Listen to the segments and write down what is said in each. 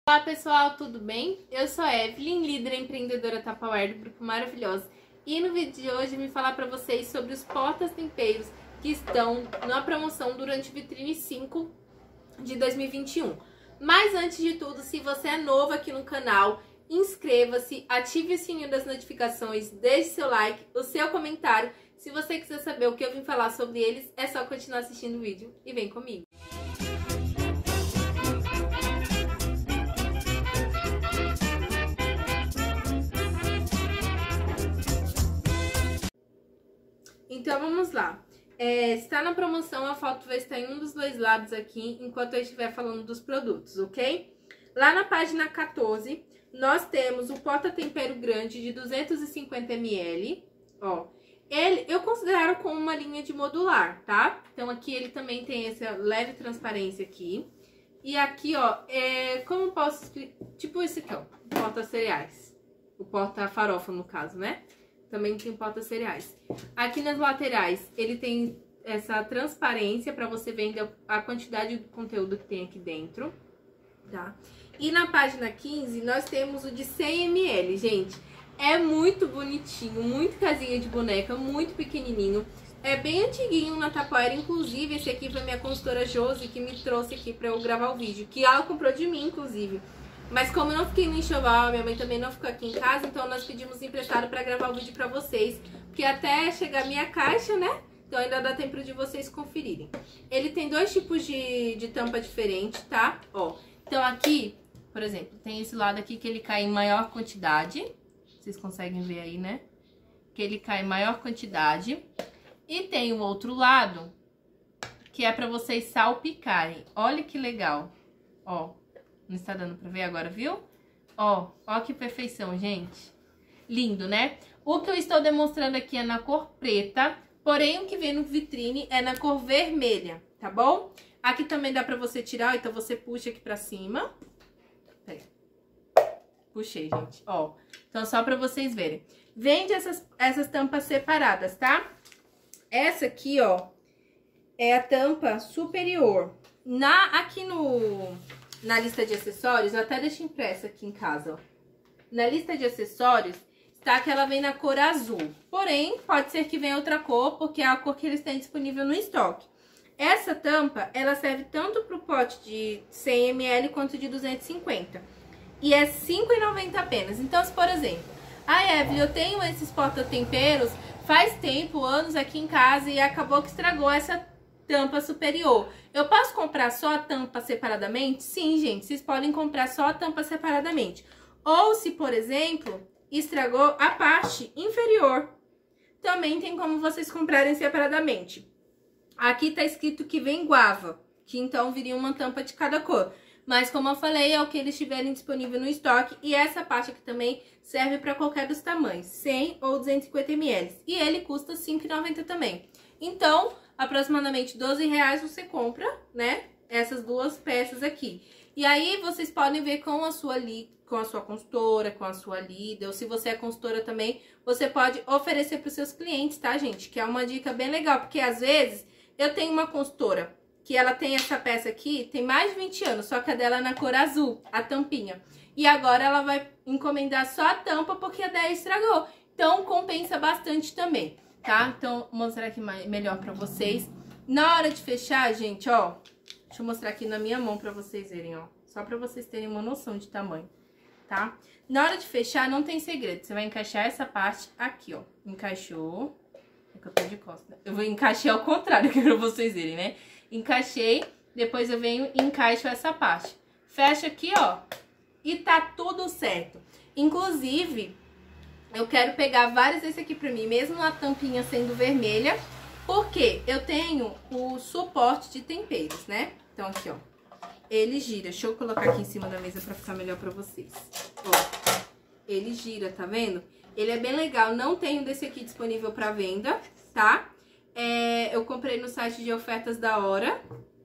Olá pessoal, tudo bem? Eu sou a Evelyn, líder empreendedora Tupperware do Grupo Maravilhosa. E no vídeo de hoje eu vim falar para vocês sobre os porta-temperos que estão na promoção durante Vitrine 5 de 2021. Mas antes de tudo, se você é novo aqui no canal, inscreva-se, ative o sininho das notificações, deixe seu like, o seu comentário. Se você quiser saber o que eu vim falar sobre eles, é só continuar assistindo o vídeo e vem comigo. Então vamos lá. Está na promoção, a foto vai estar em um dos dois lados aqui, enquanto eu estiver falando dos produtos, ok? Lá na página 14, nós temos o porta-tempero grande de 250 ml, ó. Eu considero como uma linha de modular, tá? Então aqui ele também tem essa leve transparência aqui. E aqui, ó, como posso explicar? Tipo esse aqui, ó, o porta-cereais. O porta-farofa, no caso, né? Também tem porta-cereais. Aqui nas laterais, ele tem essa transparência para você ver a quantidade do conteúdo que tem aqui dentro, tá? E na página 15, nós temos o de 100 ml, gente. É muito bonitinho, muito casinha de boneca, muito pequenininho. É bem antiguinho na Tupperware, inclusive esse aqui foi minha consultora Josi que me trouxe aqui para eu gravar o vídeo, que ela comprou de mim, inclusive. Mas como eu não fiquei no enxoval, minha mãe também não ficou aqui em casa, então nós pedimos emprestado pra gravar o vídeo pra vocês. Porque até chegar a minha caixa, né? Então ainda dá tempo de vocês conferirem. Ele tem dois tipos de tampa diferente, tá? Ó, então aqui, por exemplo, tem esse lado aqui que ele cai em maior quantidade. Vocês conseguem ver aí, né? Que ele cai em maior quantidade. E tem o outro lado, que é pra vocês salpicarem. Olha que legal, ó. Não está dando pra ver agora, viu? Ó que perfeição, gente. Lindo, né? O que eu estou demonstrando aqui é na cor preta, porém o que vem no vitrine é na cor vermelha, tá bom? Aqui também dá pra você tirar, então você puxa aqui pra cima. Peraí. Puxei, gente, ó. Então só pra vocês verem. Vende essas tampas separadas, tá? Essa aqui, ó, é a tampa superior. Aqui na lista de acessórios, eu até deixo impressa aqui em casa, ó. Na lista de acessórios, está que ela vem na cor azul. Porém, pode ser que venha outra cor, porque é a cor que eles têm disponível no estoque. Essa tampa, ela serve tanto para o pote de 100 ml quanto de 250. E é R$ 5,90 apenas. Então, se por exemplo, Evelyn, eu tenho esses porta-temperos faz tempo, anos aqui em casa, e acabou que estragou essa tampa superior. Eu posso comprar só a tampa separadamente? Sim, gente, vocês podem comprar só a tampa separadamente. Ou se, por exemplo, estragou a parte inferior, também tem como vocês comprarem separadamente. Aqui tá escrito que vem guava, que então viria uma tampa de cada cor. Mas como eu falei, é o que eles tiverem disponível no estoque. E essa parte aqui também serve para qualquer dos tamanhos, 100 ou 250 ml. E ele custa R$ 5,90 também. Então, aproximadamente R$12 você compra, né, essas duas peças aqui. E aí vocês podem ver com a sua consultora, com a sua líder, ou se você é consultora também, você pode oferecer para os seus clientes, tá, gente? Que é uma dica bem legal, porque às vezes eu tenho uma consultora que ela tem essa peça aqui, tem mais de 20 anos, só que a dela é na cor azul, a tampinha. E agora ela vai encomendar só a tampa porque a dela estragou. Então compensa bastante também. Tá? Então, vou mostrar aqui melhor pra vocês. Na hora de fechar, gente, ó, deixa eu mostrar aqui na minha mão pra vocês verem, ó. Só pra vocês terem uma noção de tamanho, tá? Na hora de fechar, não tem segredo. Você vai encaixar essa parte aqui, ó. Encaixou. É que eu tô de costas. Eu vou encaixar ao contrário aqui pra vocês verem, né? Encaixei, depois eu venho e encaixo essa parte. Fecha aqui, ó, e tá tudo certo. Inclusive, eu quero pegar vários desse aqui pra mim, mesmo a tampinha sendo vermelha, porque eu tenho o suporte de temperos, né? Então aqui, ó, ele gira. Deixa eu colocar aqui em cima da mesa pra ficar melhor pra vocês. Ó, ele gira, tá vendo? Ele é bem legal, não tenho desse aqui disponível pra venda, tá? Eu comprei no site de ofertas da hora.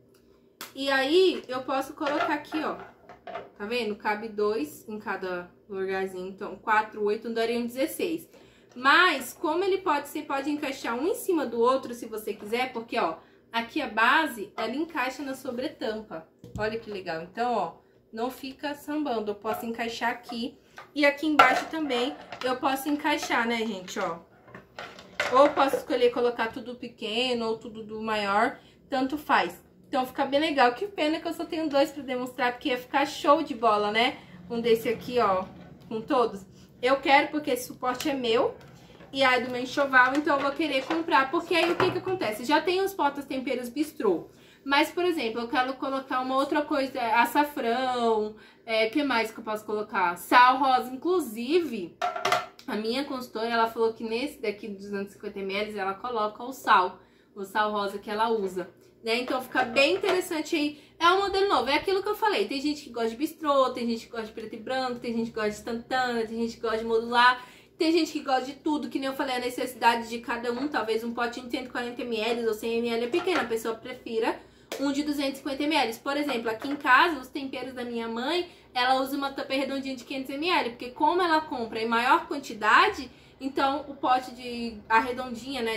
E aí, eu posso colocar aqui, ó, tá vendo? Cabe 2 em cada lugarzinho, então 4, 8, dariam 16. Mas, como ele você pode encaixar um em cima do outro, se você quiser, porque, ó, aqui a base, ela encaixa na sobretampa. Olha que legal. Então, ó, não fica sambando. Eu posso encaixar aqui. E aqui embaixo também eu posso encaixar, né, gente, ó. Ou posso escolher colocar tudo pequeno ou tudo do maior, tanto faz. Então fica bem legal. Que pena que eu só tenho 2 pra demonstrar, porque ia ficar show de bola, né? Um desse aqui, ó, com todos. Eu quero porque esse suporte é meu e é do meu enxoval, então eu vou querer comprar. Porque aí o que que acontece? Já tem os porta-temperos bistrô. Mas, por exemplo, eu quero colocar uma outra coisa, açafrão, que mais que eu posso colocar? Sal rosa, inclusive, a minha consultora, ela falou que nesse daqui de 250 ml, ela coloca o sal rosa que ela usa, né? Então fica bem interessante aí, é um modelo novo, é aquilo que eu falei, tem gente que gosta de bistrô, tem gente que gosta de preto e branco, tem gente que gosta de instantânea, tem gente que gosta de modular, tem gente que gosta de tudo, que nem eu falei, a necessidade de cada um, talvez um potinho de 140 ml ou 100 ml é pequeno, a pessoa prefira um de 250 ml. Por exemplo, aqui em casa, os temperos da minha mãe, ela usa uma tampa redondinha de 500 ml, porque como ela compra em maior quantidade, então o pote de arredondinha, né,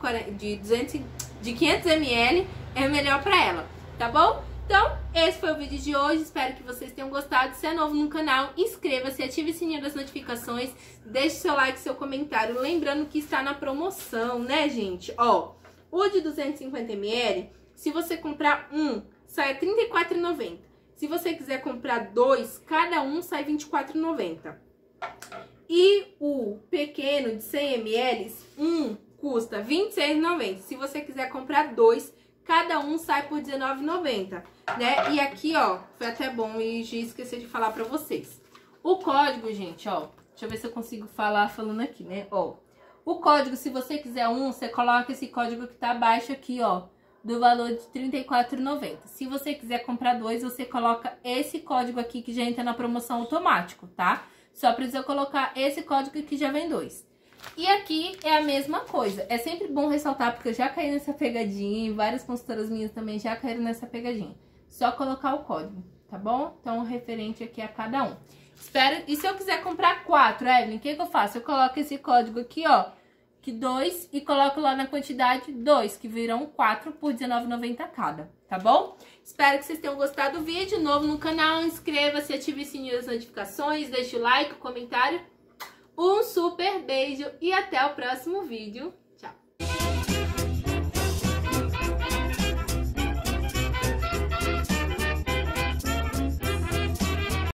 de 500 ml é melhor pra ela, tá bom? Então, esse foi o vídeo de hoje, espero que vocês tenham gostado. Se é novo no canal, inscreva-se, ative o sininho das notificações, deixe seu like, seu comentário, lembrando que está na promoção, né, gente? Ó, o de 250 ml, se você comprar um, sai R$ 34,90. Se você quiser comprar 2, cada um sai R$ 24,90. E o pequeno de 100 ml, um custa R$ 26,90. Se você quiser comprar 2, cada um sai por R$ 19,90, né? E aqui, ó, foi até bom e já esqueci de falar pra vocês. O código, gente, ó, deixa eu ver se eu consigo falar falando aqui, né? Ó, o código, se você quiser um, você coloca esse código que tá abaixo aqui, ó, do valor de R$ 34,90. Se você quiser comprar 2, você coloca esse código aqui que já entra na promoção automático, tá? Só precisa colocar esse código que já vem 2. E aqui é a mesma coisa. É sempre bom ressaltar, porque eu já caí nessa pegadinha e várias consultoras minhas também já caíram nessa pegadinha. Só colocar o código, tá bom? Então, referente aqui a cada um. Espero... E se eu quiser comprar 4, Evelyn, o que eu faço? Eu coloco esse código aqui, ó, que 2, e coloco lá na quantidade 2, que virão 4 por R$19,90 cada, tá bom? Espero que vocês tenham gostado do vídeo. Novo no canal, inscreva-se, ative o sininho das notificações, deixe o like, o comentário. Um super beijo e até o próximo vídeo.